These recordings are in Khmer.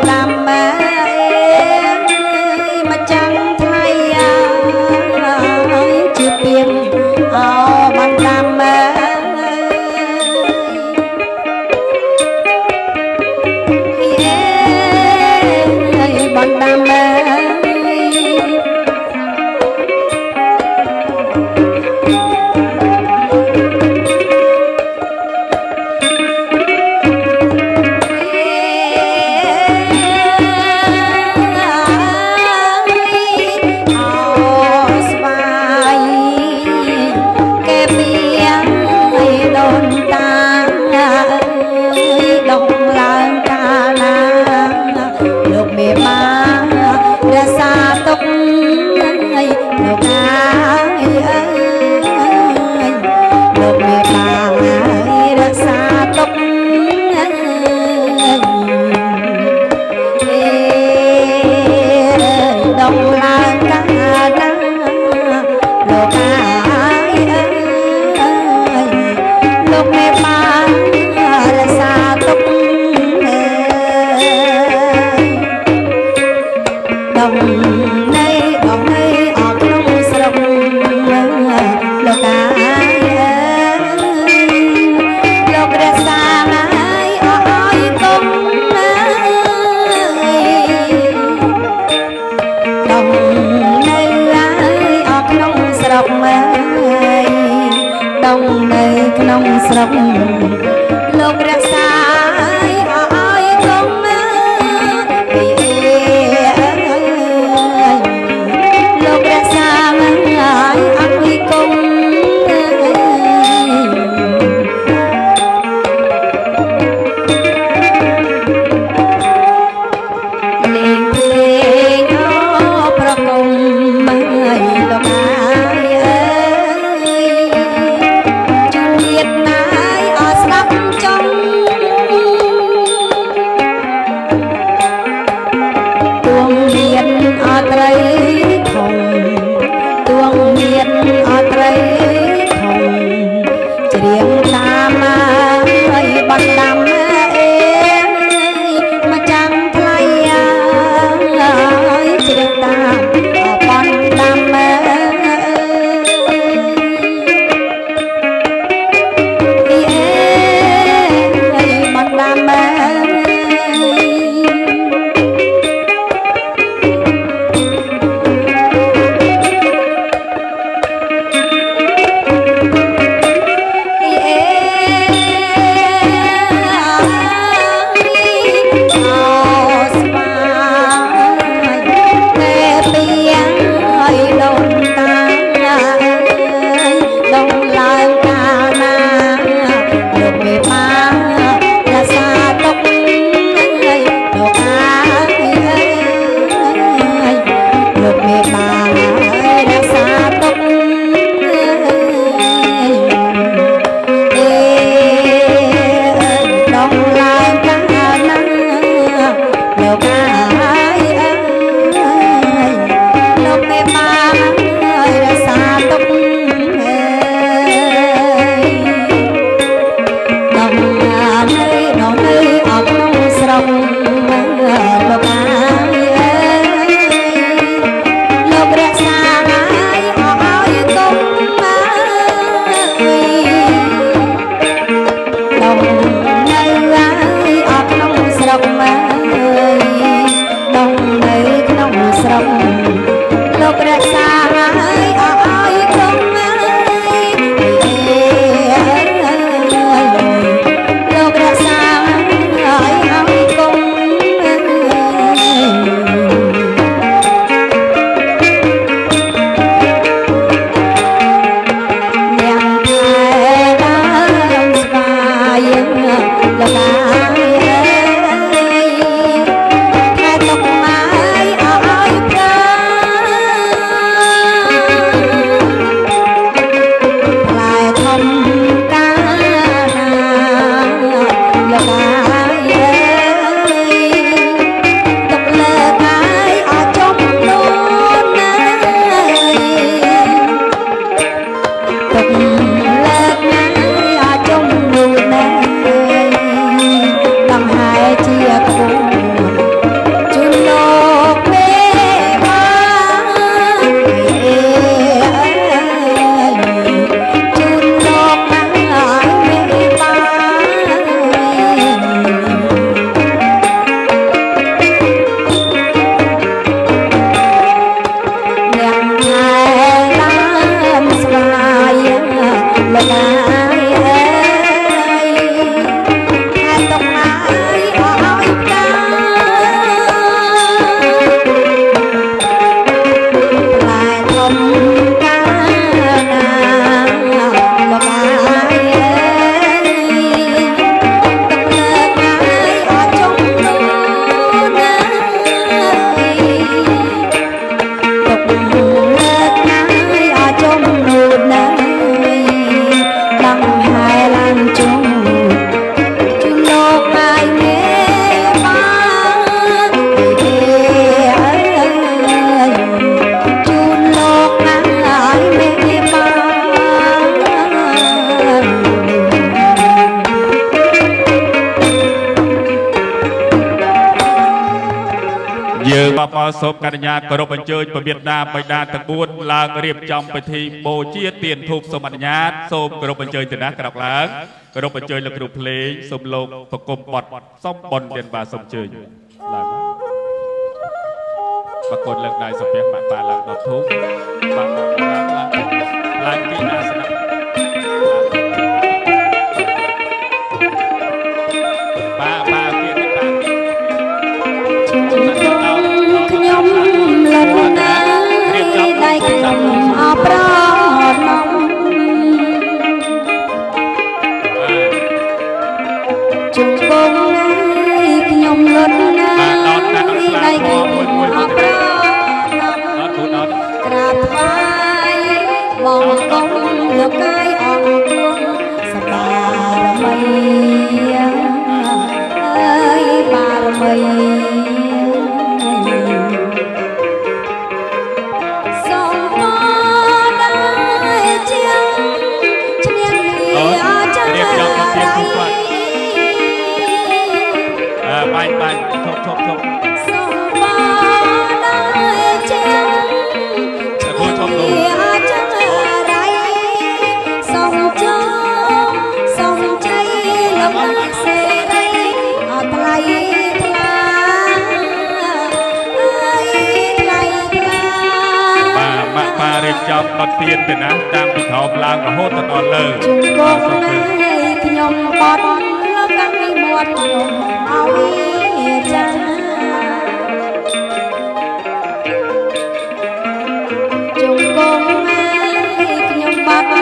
Hãy subscribe cho kênh Ghiền Mì Gõ để không bỏ lỡ อสมกัญญากรบอัญเชิญประเบียดนาไปดาตะบุญลางเรียบจำไปทีโบเชียเตียนทูบสมัญญาสมกรบอัญเชิญจะนักกระดับล้างกรบอัญเชิญและกรุเพลงสมโลกประกมปอดซ่อมบอลเดียนบาสมเชิญปรากฏเลิกได้สเปียกมาตาลังดอกทุกบางลางกีนาสนับป้าเกียรติป้าขยมเลิศนาได้ขยมอาปราดน้องจุกงได้ขยมเลิศนาได้ขยมอาปราดน้องกราบไหว้มองกงเลือกกายอ่อนดวงสบายไม่บารมีส่งมาได้เจียงเฉียงเลียจะไรไปชกส่งมาได้เจียงเลียจะไรส่งจงส่งใจลงรักเสรีไกลมาเรียบจำตัดเตียนเป็นนะดังปิดทองลางกับโหดตอนเลยจุงกงให้ขยมปอดแล้วกังหมดขยมเอาจ้าจุงกงให้ขยมปอด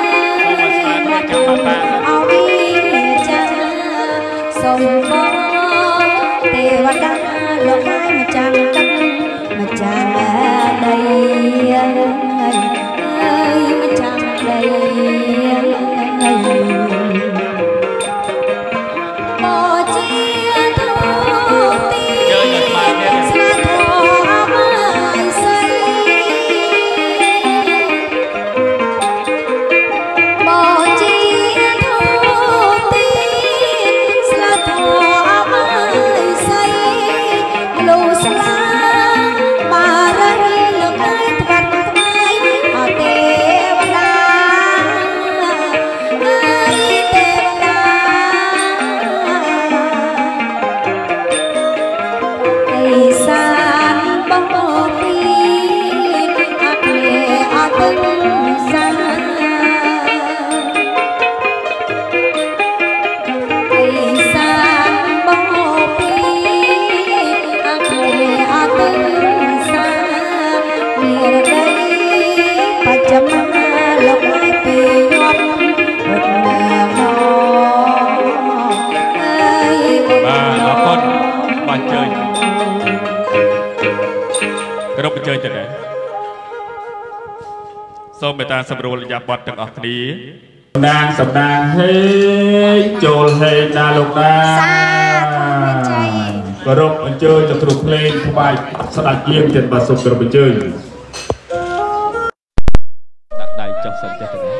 เอาจ้าส่งบอเทวดาโลกให้มาจังกันมาจังได้มาจังได้โอเจียทุกทีสะท้อนมาใส่โอเจียทุกทีสะท้อนมาใส่ลูสลาบารมีลูกไอ้ตรัสไว้อาเทวดาเทวดาไอ้สารบ่ปีอาเทอาตึงสาไอ้สารบ่ปีอาเทอาตึงสามีอะไรปัจจมาลงไม้ปียอมหมดแนวนมาแล้วคนมาเจอกระดกไปเจอจะไหนส้มเบตาสำรวจยาบอดตั้งออกดีนางสำนางเฮ้ยโจลเฮ้ยนาลงนากระดกไปเจอจะตรุเพลงผู้ใบสลัดเยี่ยมเจ็ดบาทสมกระดกไปเจอได้จับสัญญาณ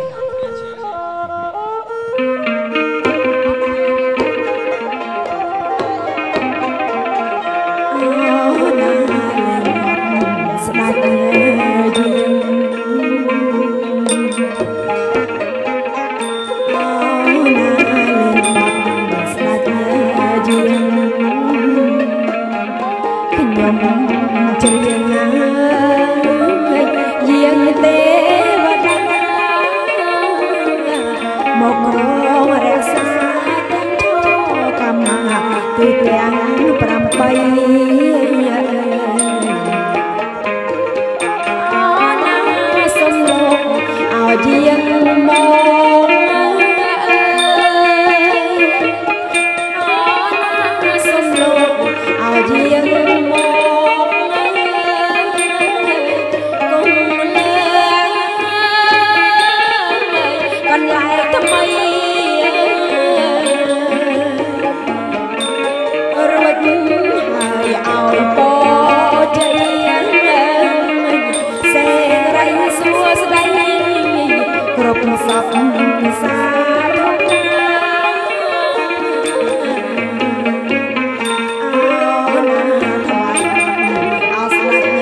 ส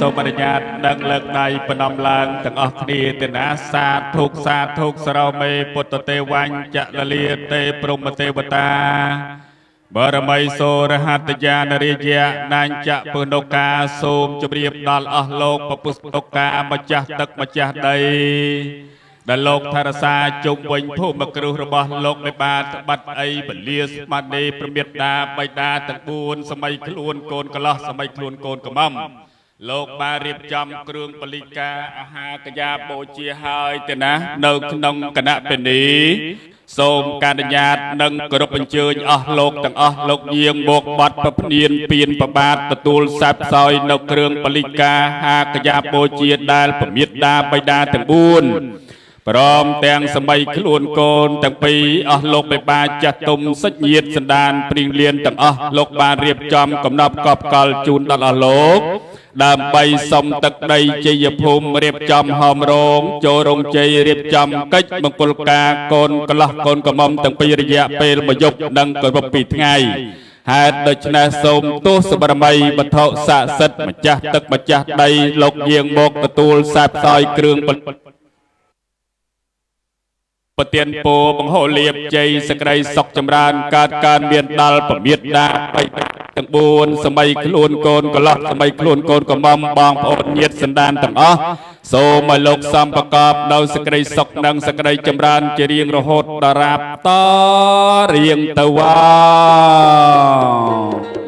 សូមអនុញ្ញាតនឹងលើកដៃប្រណម្យឡើងទាំងអស់គ្នាទៅណាសាធុសរោមេពុទ្ធទេវញ្ចលលាទេព្រហ្មទេវតាបរមីសូរហតយានរាជៈណាញ់ចៈពុណកាសូមជម្រាបដល់អស់លោកពពុទ្ធកាម្ចាស់ទឹកម្ចាស់ដីដែលលោកថារសាជុំវិញភូមិគ្រឹះរបស់លោកមិនបានបាត់អីពលាស្មារតីប្រមេតាបៃតាទាំង4សម័យខ្លួនកូនកលោះសម័យខ្លួនកូនកំមលោកបានរៀបចំគ្រឿងបលិកាអាហារកយាបូជាហើយទៅណានៅក្នុងគណៈពេនីសូមការអនុញ្ញាតនិងគោរពអញ្ជើញអស់លោកទាំងអស់លោកយាងមកបាត់ប្រព្រានពៀនប្របាទទទួលស័ព្ទសោយនៅគ្រឿងបលិកាអាហារកយាបូជាដែលប្រមេតាបៃតាទាំង4ព្រមទាំងសម័យខ្លួនកូនទាំងពីរអស់លោកបេបាចាស់ទុំសិទ្ធញាតសន្តានព្រៀងលៀនទាំងអស់លោកបានរៀបចំកំណប់កប់កលជូនដល់អស់លោកដើម្បីសុំទឹកដីជ័យភូមិរៀបចំហោមរោងចូលរោងជ័យរៀបចំកិច្ចមង្គលការកូនកលោះកូនកំមុំទាំងពីររយៈពេលមួយយប់និង7ថ្ងៃហេតុដូច្នេះសូមទោសបរមីវត្ថុស័ក្តិសិទ្ធិម្ចាស់ទឹកម្ចាស់ដីលោកយាងមកទទួលស័ព្ទសោយគ្រឿងប្រទានពរបង្ហូរលៀបជ័យសក្តីសុខចម្រើនកើតការមានដល់ប្រមេតាបៃតាទាំង4សម័យខ្លួនកូនកលោះសម័យខ្លួនកូនកំមុំបងប្អូនញាតិសន្តានទាំងអស់សូមឲ្យលោកសំប្រកបដោយសក្តីសុខនិងសក្តីចម្រើនជារៀងរហូតដល់រាបតរៀងទៅវ៉ា